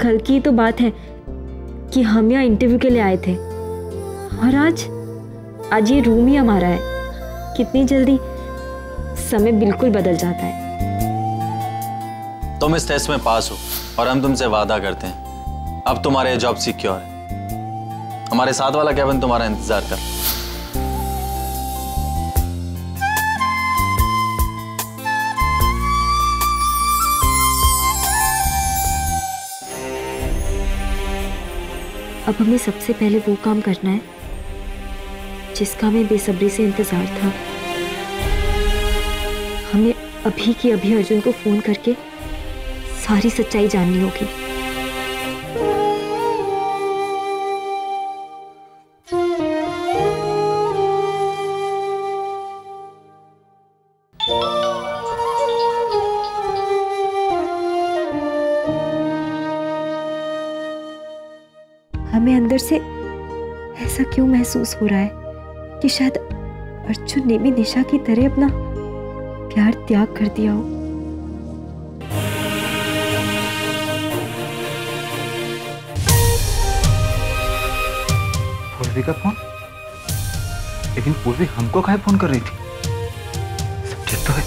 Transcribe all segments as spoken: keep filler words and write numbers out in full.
हल्की तो बात है कि हम यहाँ इंटरव्यू के लिए आए थे और आज आज ये रूम ही हमारा है। कितनी जल्दी समय बिल्कुल बदल जाता है। तुम इस टेस्ट में पास हो और हम तुमसे वादा करते हैं अब तुम्हारे जॉब सिक्योर है। हमारे साथ वाला केविन तुम्हारा इंतजार कर। अब हमें सबसे पहले वो काम करना है जिसका हमें बेसब्री से इंतजार था। हमें अभी की अभी अर्जुन को फोन करके सारी सच्चाई जाननी होगी। हमें अंदर से ऐसा क्यों महसूस हो रहा है कि शायद अर्जुन ने भी निशा की तरह अपना प्यार त्याग कर दिया हो। पूर्वी का फोन? लेकिन पूर्वी हमको काहे फोन कर रही थी? सब ठीक तो है?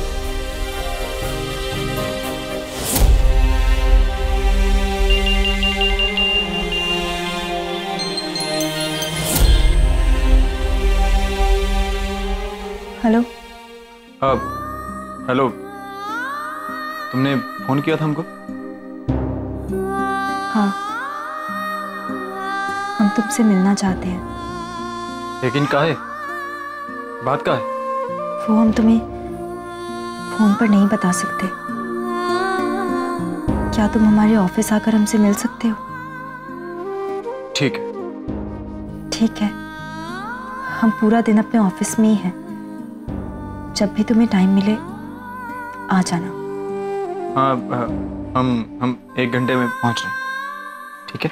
हेलो। हाँ, हेलो। तुमने फोन किया था हमको? हाँ, हम तुमसे मिलना चाहते हैं। लेकिन काहे? बात का है? वो हम तुम्हें फोन पर नहीं बता सकते। क्या तुम हमारे ऑफिस आकर हमसे मिल सकते हो? ठीक है। ठीक है, हम पूरा दिन अपने ऑफिस में ही हैं। जब भी तुम्हें टाइम मिले आ जाना। हाँ, हम हम एक घंटे में पहुंच रहे हैं। ठीक है?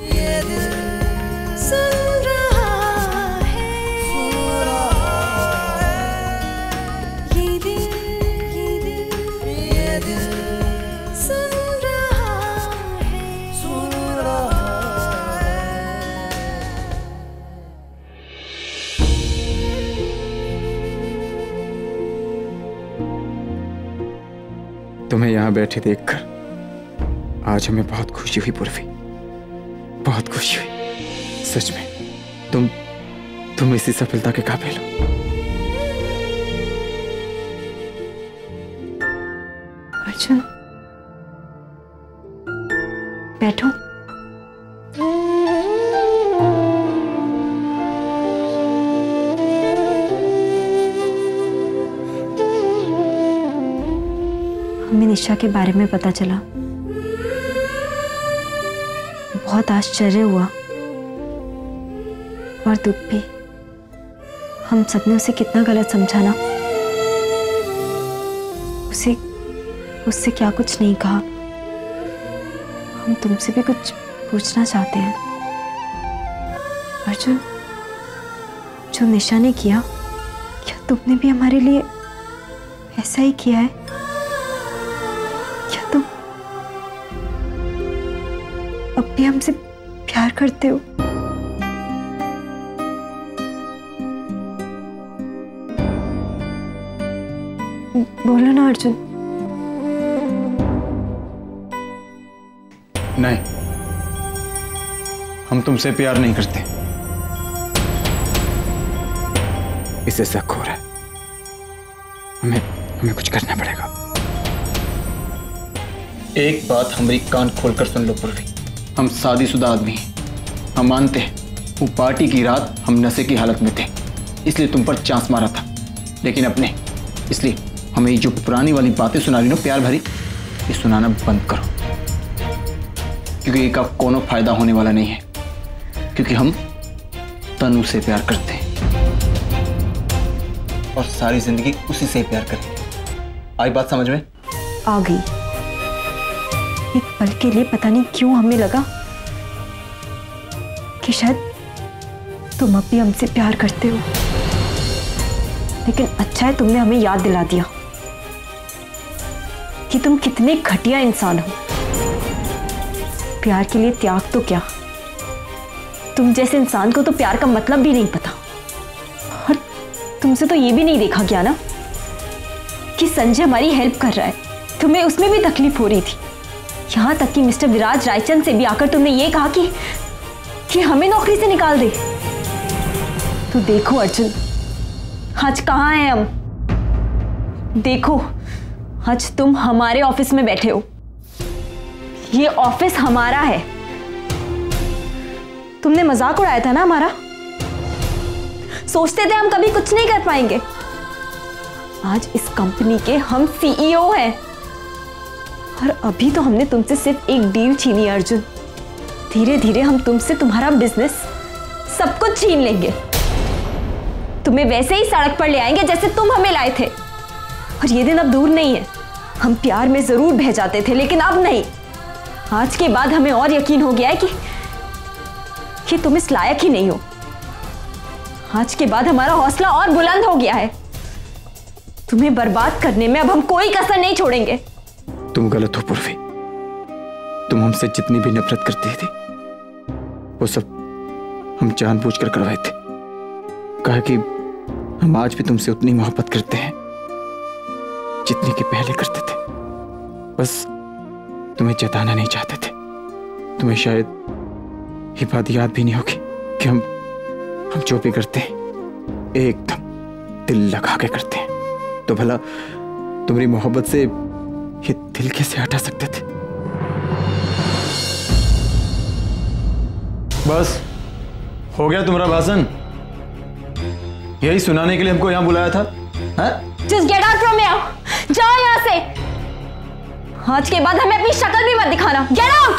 तुम्हें यहाँ बैठे देखकर आज हमें बहुत खुशी हुई पूर्वी, बहुत खुशी हुई। सच में तुम तुम इसी सफलता के काबिल हो। अर्जुन, बैठो। हमें निशा के बारे में पता चला, बहुत आश्चर्य हुआ और दुख भी। हम सबने उसे कितना गलत समझा ना। उसे उससे क्या कुछ नहीं कहा। हम तुमसे भी कुछ पूछना चाहते हैं अर्जुन। जो निशा ने किया, क्या तुमने भी हमारे लिए ऐसा ही किया है? क्या तुम अब भी हमसे प्यार करते हो? बोलो ना अर्जुन। नहीं, हम तुमसे प्यार नहीं करते। इसे शक हो रहा है। हमें हमें कुछ करना पड़ेगा। एक बात हमारी कान खोलकर सुन लो पूर्वी, हम शादीशुदा आदमी हैं। हम मानते हैं वो पार्टी की रात हम नशे की हालत में थे, इसलिए तुम पर चांस मारा था। लेकिन अपने इसलिए हमें ये जो पुरानी वाली बातें सुना रही हो प्यार भरी, ये सुनाना बंद करो, क्योंकि इसका कोनो फायदा होने वाला नहीं है। क्योंकि हम तनु से प्यार करते हैं और सारी जिंदगी उसी से प्यार करेंगे। आई बात समझ में? आ गई। एक पल के लिए पता नहीं क्यों हमें लगा कि शायद तुम अब भी हमसे प्यार करते हो, लेकिन अच्छा है तुमने हमें याद दिला दिया कि तुम कितने घटिया इंसान हो। प्यार के लिए त्याग तो क्या, तुम जैसे इंसान को तो प्यार का मतलब भी नहीं पता। और तुमसे तो ये भी नहीं देखा गया ना कि संजय हमारी हेल्प कर रहा है, तुम्हें उसमें भी तकलीफ हो रही थी। यहां तक कि मिस्टर विराज रायचंद से भी आकर तुमने ये कहा कि कि हमें नौकरी से निकाल दे। तो देखो अर्जुन, आज कहाँ हैं हम? देखो, आज तुम हमारे ऑफिस में बैठे हो, ये ऑफिस हमारा है। तुमने मजाक उड़ाया था ना हमारा, सोचते थे हम कभी कुछ नहीं कर पाएंगे। आज इस कंपनी के हम सीईओ हैं, और अभी तो हमने तुमसे सिर्फ एक डील छीनी है अर्जुन। धीरे धीरे हम तुमसे तुम्हारा बिजनेस सब कुछ छीन लेंगे, तुम्हें वैसे ही सड़क पर ले आएंगे जैसे तुम हमें लाए थे। और ये दिन अब दूर नहीं है, हम प्यार में जरूर बह जाते थे लेकिन अब नहीं। आज के बाद हमें और यकीन हो गया है कि कि तुम इस लायक ही नहीं हो। आज के बाद हमारा हौसला और बुलंद हो गया है, तुम्हें बर्बाद करने में अब हम कोई कसर नहीं छोड़ेंगे। तुम गलत हो पूर्वी, तुम हमसे जितनी भी नफरत करती थी वो सब हम जानबूझकर करवाए थे। कहा कि हम आज भी तुमसे उतनी मोहब्बत करते हैं जितनी कि पहले करते थे, बस तुम्हें जताना नहीं चाहते थे। तुम्हें शायद ये बात याद भी नहीं होगी कि हम हम जो भी करते हैं एकदम दिल लगा के करते हैं। तो भला तुम्हारी मोहब्बत से ये दिल कैसे हटा सकते थे? बस हो गया तुम्हारा भाषण? यही सुनाने के लिए हमको यहां बुलाया था? Just get out from here! जाओ यहां से। आज के बाद हमें अपनी शक्ल भी मत दिखाना। Get out!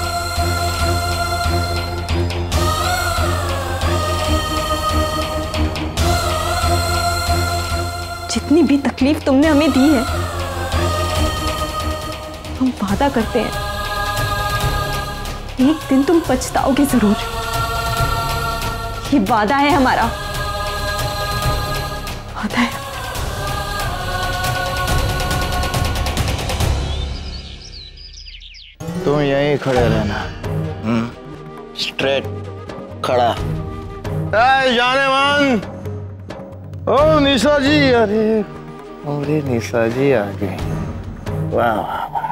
जितनी भी तकलीफ तुमने हमें दी है, हम वादा करते हैं एक दिन तुम पछताओगे जरूर। ये वादा है हमारा, वादा है। तुम यहीं खड़े रहना, स्ट्रेट खड़ा। ए, जाने मन। ओ निशा जी, अरे अरे निशा जी आ गए। वाह वाह वाह।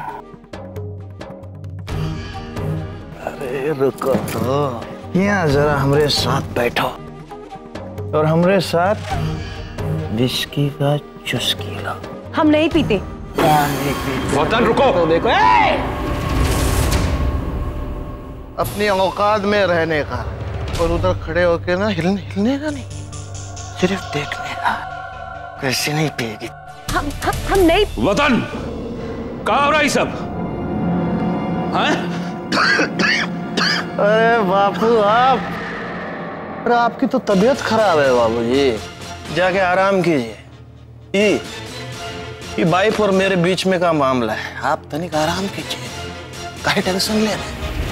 अरे रुको तो, यहाँ जरा हमारे साथ बैठो और हमारे साथ विस्की का चुस्की लो। हम नहीं पीते। वतन रुको तो देखो, ए! अपनी औकात में रहने का, और उधर खड़े होके ना हिलने हिलने का नहीं, सिर्फ देखने का। कैसे नहीं पिएगी? हम हम, हम नहीं। वतन, कहाँ हो रहा है सब? हाँ? अरे बापू आप, अरे आपकी तो तबीयत खराब है बाबूजी, जाके आराम कीजिए। ये ये वाइफ और मेरे बीच में का मामला है, आप तनिक आराम कीजिए, काहे टेंशन ले रहे?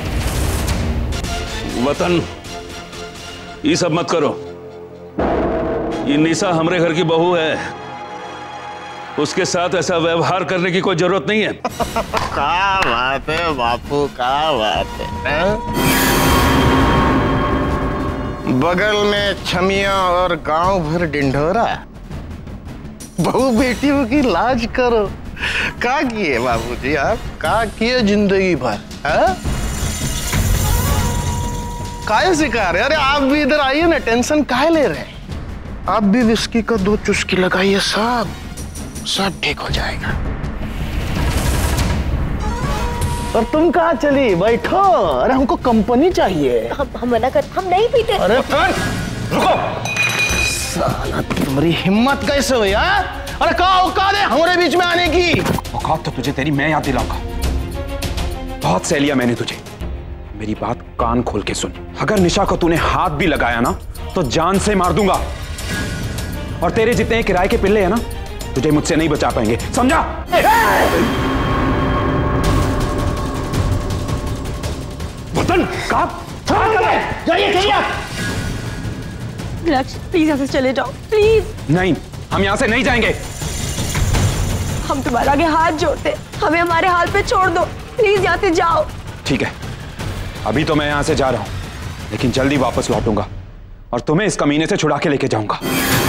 वतन, ये सब मत करो। ये निशा हमारे घर की बहू है, उसके साथ ऐसा व्यवहार करने की कोई जरूरत नहीं है। क्या बात है बापू, क्या बात है? बगल में छमिया और गांव भर डिंढोरा, बहू बेटियों की लाज करो। क्या किए बाबूजी आप, क्या किए जिंदगी भर? काहे सिखा रहे? अरे आप भी इधर आइए ना, टेंशन काहे ले रहे हैं? आप भी विस्की का दो चुस्की लगाइए, सब सब ठीक हो जाएगा। और तुम कहाँ चली? बैठो, अरे हमको कंपनी चाहिए। हम हम मना कर, हम नहीं पीते। अरे रुको, साला तुम्हारी हिम्मत कैसे हुई? अरे कहाँ औकात है हमारे बीच में आने की? औकात तो तुझे तेरी मैं याद दिलाऊंगा। बहुत सह लिया मैंने तुझे, मेरी बात कान खोल के सुन। अगर निशा को तूने हाथ भी लगाया ना तो जान से मार दूंगा, और तेरे जितने किराए के पिल्ले हैं ना, तुझे मुझसे नहीं बचा पाएंगे, समझा? वतन, कहाँ जाइए जाइए। प्लीज यहाँ से चले जाओ, प्लीज। नहीं, हम यहाँ से नहीं जाएंगे। हम तुम्हारे आगे हाथ जोड़ते, हमें हमारे हाल पे छोड़ दो, प्लीज यहाँ से जाओ। ठीक है, अभी तो मैं यहां से जा रहा हूं, लेकिन जल्दी वापस लौटूंगा और तुम्हें इस कमीने से छुड़ा के लेके जाऊंगा।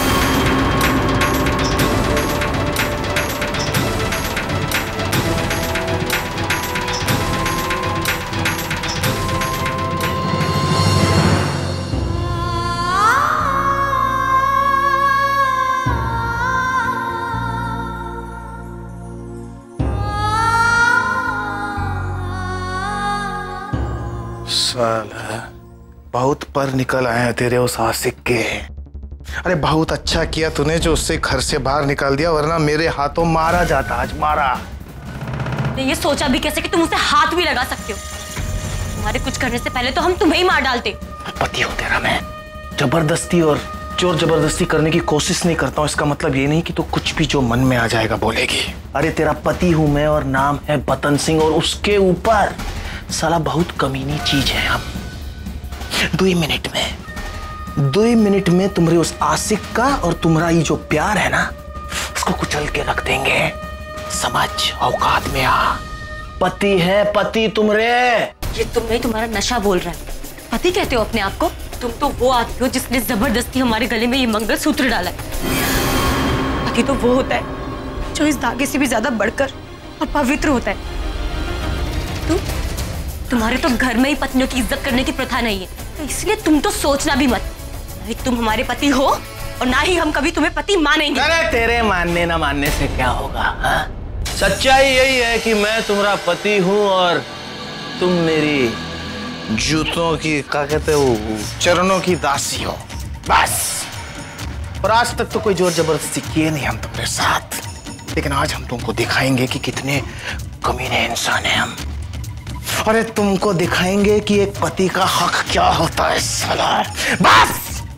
साला बहुत पर निकल आए हैं तेरे उस आशिक के। अरे बहुत अच्छा किया तूने जो उससे घर से बाहर निकाल दिया, वरना मेरे हाथों मारा जाता, आज मारा। ये सोचा भी कैसे कि तुम उसे हाथ भी लगा सकते हो? तुम्हारे कुछ करने से पहले तो हम तुम्हें ही मार डालते। पति हो तेरा मैं, जबरदस्ती और जोर जबरदस्ती करने की कोशिश नहीं करता हूँ। इसका मतलब ये नहीं कि तू कुछ भी जो मन में आ जाएगा बोलेगी। अरे तेरा पति हूं मैं और नाम है बतन सिंह, और उसके ऊपर साला बहुत कमीनी चीज है हम। दो मिनट में दो मिनट में तुम्हारे उस आशिक का और तुम्हारा ये जो प्यार है ना, उसको कुचल के रख देंगे। समझ, औकात में आ। पति है पति तुम्हारे। ये तुम्हें तुम्हारा नशा बोल रहा है। पति कहते हो अपने आप को? तुम तो वो आदमी हो जिसने जबरदस्ती हमारे गले में ये मंगलसूत्र डाला है। पति तो वो होता है जो इस धागे से भी ज्यादा बढ़कर और पवित्र होता है। तुम तुम्हारे तो घर में ही पत्नियों की इज्जत करने की प्रथा नहीं है, तो इसलिए तुम तो सोचना भी मत। नहीं तुम हमारे पति हो और ना ही हम कभी तुम्हें पति मानेंगे। अरे तेरे मानने ना मानने से क्या होगा? हा? सच्चाई यही है कि मैं तुम्हारा पति हूँ और तुम मेरी जूतों की, क्या कहते हो, चरणों की दासी हो, बस। और आज तक तो कोई जोर जबरदस्ती किए नहीं हम तुम्हारे साथ, लेकिन आज हम तुमको दिखाएंगे कि कितने कमीने इंसान हैं हम। अरे तुमको दिखाएंगे कि एक पति का हक क्या होता है साला। बस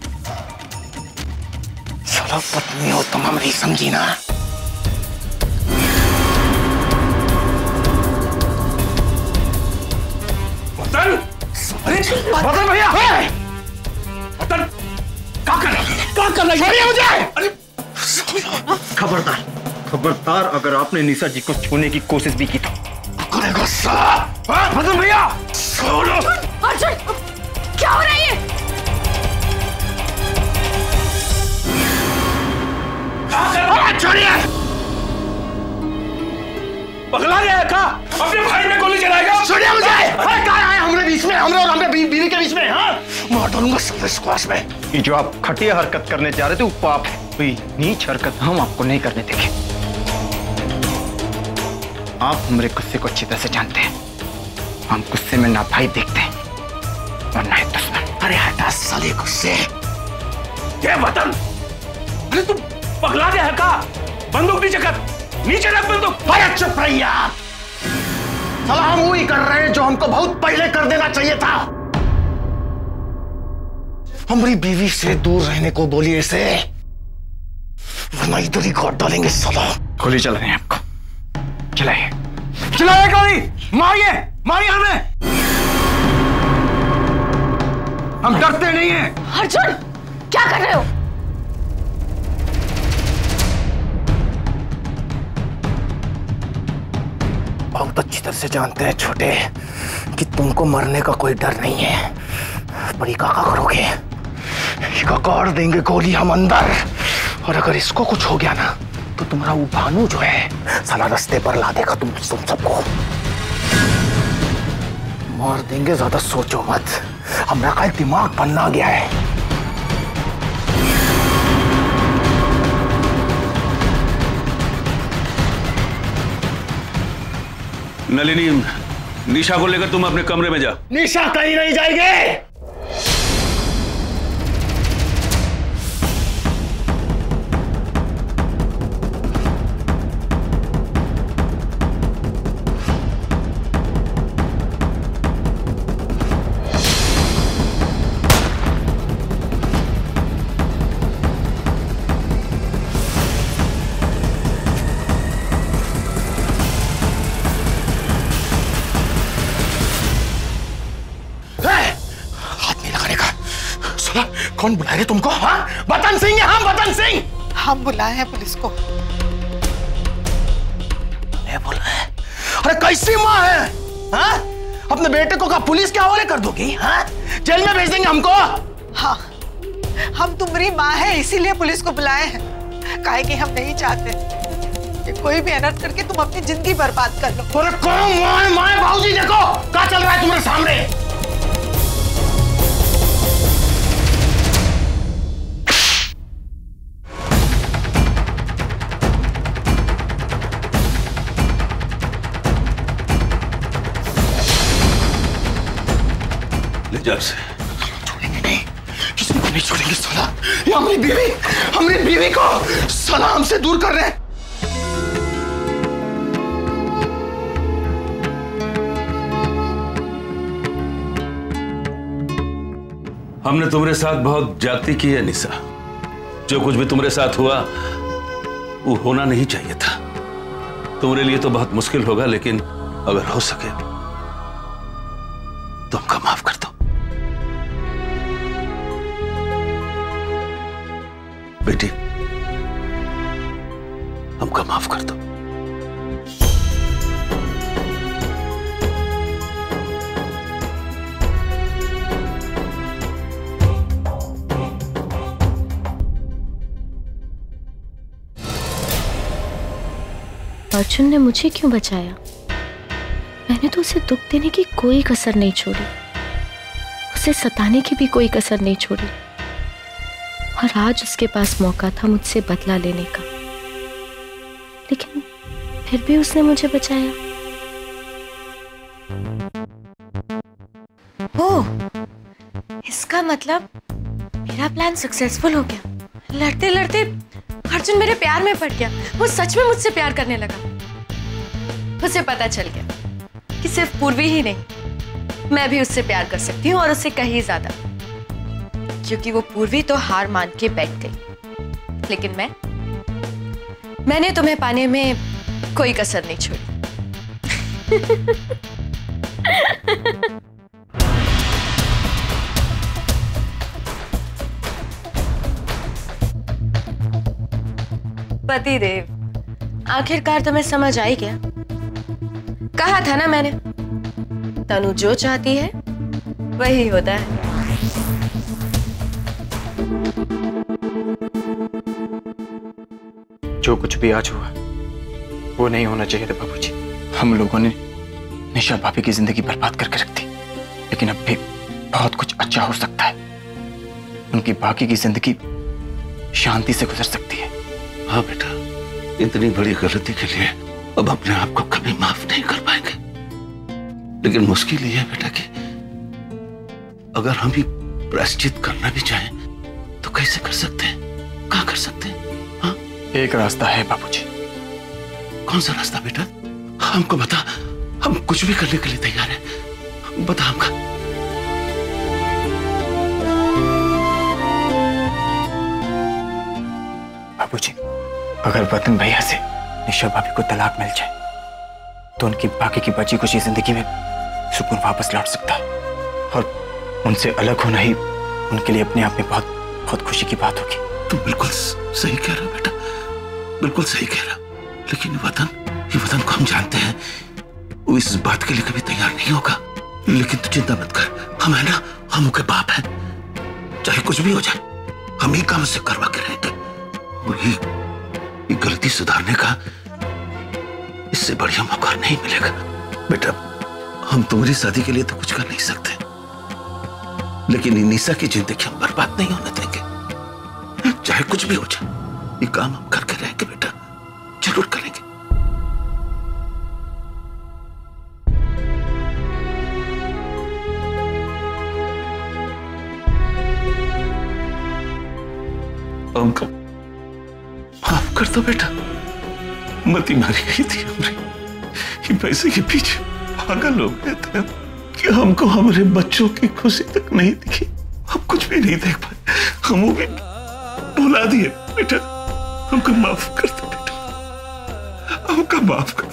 साला पत्नी हो तुम हमारी, समझी ना? बतन, बतन भैया, बतन, क्या कर रहा है? क्या कर रहा है मुझे? खबरदार, खबरदार, अगर आपने निशा जी को छूने की कोशिश भी की तो करेगा साला। बतन भैया, छोड़ो। अर्जुन, क्या हो रहा है ये? छोड़िए। पगला गया है क्या? अपने भाई में गोली चलाएगा? छोड़िए मुझे। अरे क्या है हमारे बीच में, हमरे और हमारे बीवी के बीच में? हाँ, मार डालूंगा सब स्क्वाश में। ये जो आप घटिया हरकत करने जा रहे थे वो पाप है, कोई नीच हरकत हम आपको नहीं करने देंगे। आप हमारे गुस्से को अच्छी तरह से जानते हैं। हम गुस्से में ना भाई देखते हैं और ना ही दुश्मन। अरे हटा साले गुस्से। ये बतन, अरे तू पगला गया है क्या? बंदूक नीचे कर, नीचे रख बंदूक। अरे चुप रहिए आप। साला हम वही कर रहे हैं जो हमको बहुत पहले कर देना चाहिए था। हमारी बीवी से दूर रहने को बोलिए इसे, वरना इधर ही काट डालेंगे साला। गोली चला रहे हैं आपको, चलाइए चलाइए गोली, मारिए मारिए हमें। हम डरते नहीं हैं। अर्जुन, क्या कर रहे हो? बहुत अच्छी तरह से जानते हैं छोटे कि तुमको मरने का कोई डर नहीं है, पर ये क्या करोगे? इसका काट देंगे गोली हम अंदर, और अगर इसको कुछ हो गया ना तो तुम्हारा वो भानु जो है साला रास्ते पर ला देगा तुम तुम सबको मार देंगे। ज्यादा सोचो मत, हमारा का दिमाग बनना गया है। नलिनी, निशा को लेकर तुम अपने कमरे में जा। निशा कहीं नहीं जाएगी। कौन बुलाए रे तुमको? हाँ, बतन सिंह है हम, बतन सिंह। हम बुलाए हैं पुलिस को। नहीं बुलाए? अरे कैसी माँ है? हाँ? अपने बेटे को क्या पुलिस के हवाले कर दोगी? हाँ? जेल में भेज देंगे हमको। हाँ, हम तुम्हारी माँ है इसीलिए पुलिस को बुलाए हैं। काहे कि हम नहीं चाहते कि कोई भी अनर्थ करके तुम अपनी जिंदगी बर्बाद कर लो। अरे कौन माँ माँ बाबूजी देखो क्या चल रहा है तुम्हारे सामने। ले जा उसे। छोड़ेंगे नहीं, किसी को नहीं छोड़ेंगे साला। ये हमारी बीवी, हमारी बीवी को साला हमसे दूर कर रहे हैं। हमने तुम्हारे साथ बहुत ज्यादती की है निशा। जो कुछ भी तुम्हारे साथ हुआ वो होना नहीं चाहिए था। तुम्हारे लिए तो बहुत मुश्किल होगा, लेकिन अगर हो सके तो हमको माफ कर दो। बेटी, हमको माफ कर दो। अर्जुन ने मुझे क्यों बचाया? मैंने तो उसे दुख देने की कोई कसर नहीं छोड़ी, उसे सताने की भी कोई कसर नहीं छोड़ी, और आज उसके पास मौका था मुझसे बदला लेने का, लेकिन फिर भी उसने मुझे बचाया। ओह, इसका मतलब मेरा प्लान सक्सेसफुल हो गया। लड़ते लड़ते अर्जुन मेरे प्यार में पड़ गया। वो सच में मुझसे प्यार करने लगा। उसे पता चल गया कि सिर्फ पूर्वी ही नहीं, मैं भी उससे प्यार कर सकती हूँ, और उससे कहीं ज्यादा, क्योंकि वो पूर्वी तो हार मान के बैठ गई, लेकिन मैं मैंने तुम्हें पाने में कोई कसर नहीं छोड़ी। पतिदेव, आखिरकार तुम्हें समझ आ ही गया। कहा था ना मैंने, तनु जो चाहती है वही होता है। जो कुछ भी आज हुआ वो नहीं होना चाहिए था बाबूजी। हम लोगों ने निशा भाभी की जिंदगी बर्बाद करके रख दी, लेकिन अब भी बहुत कुछ अच्छा हो सकता है। उनकी बाकी की जिंदगी शांति से गुजर सकती है। हाँ बेटा, इतनी बड़ी गलती के लिए अब अपने आप को कभी माफ नहीं कर पाएंगे, लेकिन मुश्किल ये है बेटा कि अगर हम ही प्रायश्चित करना भी चाहें तो कैसे कर सकते हैं, कहाँ कर सकते हैं? हाँ, एक रास्ता है बाबूजी। कौन सा रास्ता बेटा? हमको बता, हम कुछ भी करने के लिए तैयार हैं। बता हमको। बाबूजी, अगर वतन भैया से निशा भाभी को तलाक मिल जाए तो उनकी बाकी की बची कुछ जिंदगी में सुकून वापस लौट सकता है, और उनसे अलग होना ही उनके लिए अपने आप में बहुत बहुत खुशी की बात होगी। तुम बिल्कुल सही कह रहे हो बेटा, बिल्कुल सही कह रहे हो, लेकिन वतन, ये वतन को हम जानते हैं, वो इस बात के लिए कभी तैयार नहीं होगा। लेकिन तू चिंता मत कर, हम है ना, हम उनके बाप हैं, चाहे कुछ भी हो जाए हम ही काम से करवा के रहेंगे। वही ये गलती सुधारने का इससे बढ़िया मौका नहीं मिलेगा। बेटा, हम तुम्हारी शादी के लिए तो कुछ कर नहीं सकते, लेकिन निशा की जिंदगी हम बर्बाद नहीं होने देंगे। चाहे कुछ भी हो जाए, ये काम हम करके रहेंगे बेटा, जरूर करेंगे। हमको माफ कर दो बेटा, मती मारी गई थी हमने, ये पैसे के पीछे पागल हो गए थे कि हमको हमारे बच्चों की खुशी तक नहीं दिखी, हम कुछ भी नहीं देख पाए, हम वो भी भुला दिए बेटा। हमको माफ कर दो बेटा, हमको माफ कर दो।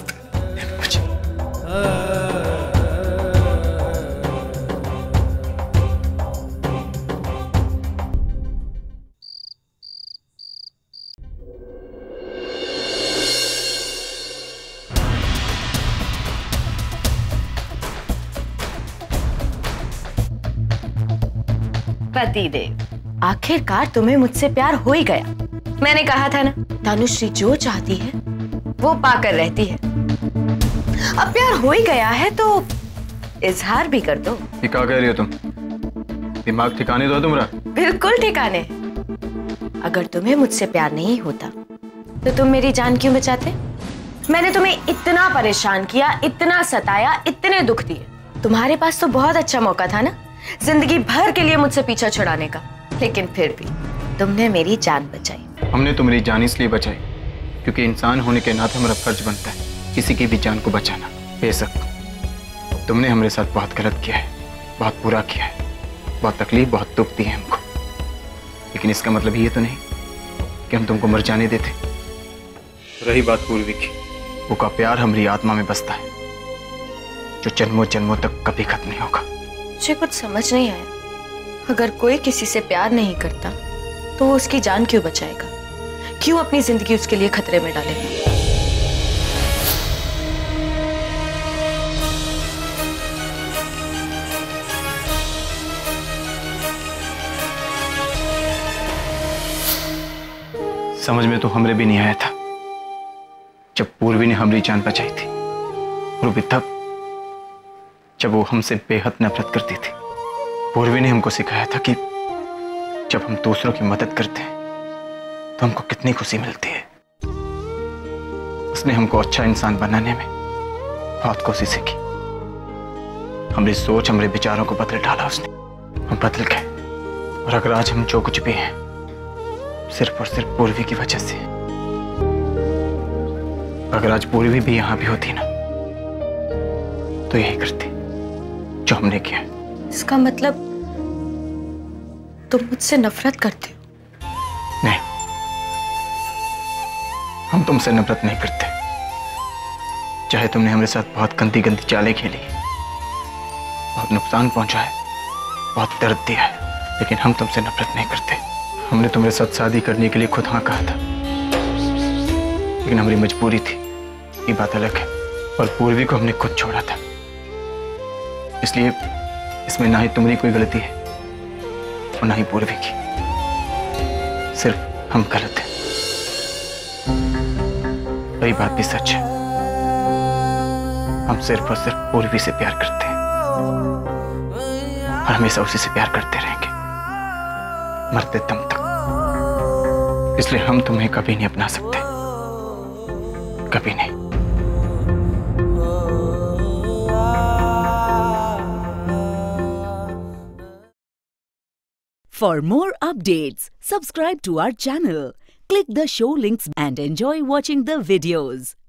पतिदेव, आखिरकार तुम्हें मुझसे प्यार हो ही गया। मैंने कहा था ना, तनुश्री जो चाहती है वो पाकर रहती है। अब प्यार हो ही गया है तो इजहार भी कर दो। ये क्या कह रही हो तुम? दिमाग ठिकाने दो तुम्हारा। बिल्कुल ठिकाने। अगर तुम्हें मुझसे प्यार नहीं होता तो तुम मेरी जान क्यों बचाते? मैंने तुम्हें इतना परेशान किया, इतना सताया, इतने दुख दिए। तुम्हारे पास तो बहुत अच्छा मौका था ना जिंदगी भर के लिए मुझसे पीछा छुड़ाने का, लेकिन फिर भी तुमने मेरी जान बचाई। हमने तुम्हारी जान इसलिए बचाई क्योंकि इंसान होने के नाते हमारा फर्ज बनता है किसी की भी जान को बचाना। बेशक तुमने हमारे साथ बहुत गलत किया है, बहुत बुरा किया है, बहुत तकलीफ, बहुत दुख दी है हमको, लेकिन इसका मतलब ये तो नहीं कि हम तुमको मर जाने देते। रही बात पूर्वी की, वो का प्यार हमारी आत्मा में बसता है जो जन्मों जन्मों तक कभी खत्म नहीं होगा। मुझे कुछ समझ नहीं आया, अगर कोई किसी से प्यार नहीं करता तो वो उसकी जान क्यों बचाएगा? क्यों अपनी जिंदगी उसके लिए खतरे में डालेगा? समझ में तो हमरे भी नहीं आया था जब पूर्वी ने हमारी जान बचाई थी, और वो भी तब जब वो हमसे बेहद नफरत करती थी। पूर्वी ने हमको सिखाया था कि जब हम दूसरों की मदद करते हैं तो हमको कितनी खुशी मिलती है। उसने हमको अच्छा इंसान बनाने में बहुत कोशिशें की। हमारी सोच, हमारे विचारों को बदल डाला उसने। हम बदल गए, और अगर आज हम जो कुछ भी हैं सिर्फ और सिर्फ पूर्वी की वजह से। अगर आज पूर्वी भी यहां भी होती ना तो यही करती जो हमने किया। इसका मतलब तुम मुझसे नफरत करते हो? नहीं, हम तुमसे नफरत नहीं करते। चाहे तुमने हमारे साथ बहुत गंदी गंदी चालें खेली, बहुत नुकसान पहुंचाया, बहुत दर्द दिया है, लेकिन हम तुमसे नफरत नहीं करते। हमने तुम्हारे साथ शादी करने के लिए खुद हाँ कहा था, लेकिन हमारी मजबूरी थी, ये बात अलग है। और पूर्वी को हमने खुद छोड़ा था, इसलिए इसमें ना ही तुम्हारी कोई गलती है और ना ही पूर्वी की। सिर्फ हम गलत हैं। वही बात भी सच है, हम सिर्फ और सिर्फ पूर्वी से प्यार करते हैं और हमेशा उसी से प्यार करते रहेंगे मरते दम तक। इसलिए हम तुम्हें कभी नहीं अपना सकते, कभी नहीं। For more updates, subscribe to our channel, click the show links and enjoy watching the videos.